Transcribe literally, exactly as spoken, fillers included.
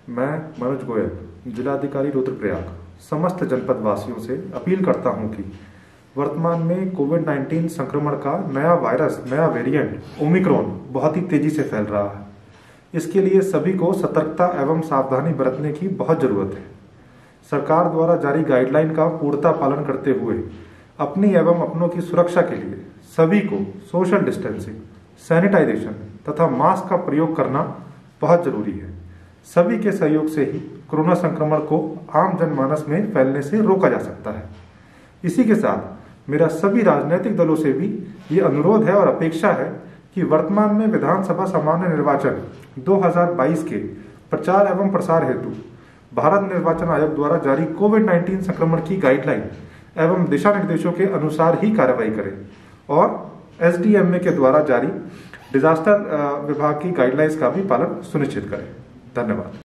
मैं मनोज गोयल, जिलाधिकारी रुद्रप्रयाग, समस्त जनपद वासियों से अपील करता हूं कि वर्तमान में कोविड नाइन्टीन संक्रमण का नया वायरस, नया वेरिएंट ओमिक्रॉन बहुत ही तेजी से फैल रहा है। इसके लिए सभी को सतर्कता एवं सावधानी बरतने की बहुत जरूरत है। सरकार द्वारा जारी गाइडलाइन का पूर्णतः पालन करते हुए अपनी एवं अपनों की सुरक्षा के लिए सभी को सोशल डिस्टेंसिंग, सैनिटाइजेशन तथा मास्क का प्रयोग करना बहुत जरूरी है। सभी के सहयोग से ही कोरोना संक्रमण को आम जनमानस में फैलने से रोका जा सकता है। इसी के साथ मेरा सभी राजनीतिक दलों से भी ये अनुरोध है और अपेक्षा है कि वर्तमान में विधानसभा सामान्य निर्वाचन दो हज़ार बाईस के प्रचार एवं प्रसार हेतु भारत निर्वाचन आयोग द्वारा जारी कोविड नाइन्टीन संक्रमण की गाइडलाइन एवं दिशा निर्देशों के अनुसार ही कार्रवाई करें और एस डी एम ए के द्वारा जारी डिजास्टर विभाग की गाइडलाइंस का भी पालन सुनिश्चित करें। धन्यवाद।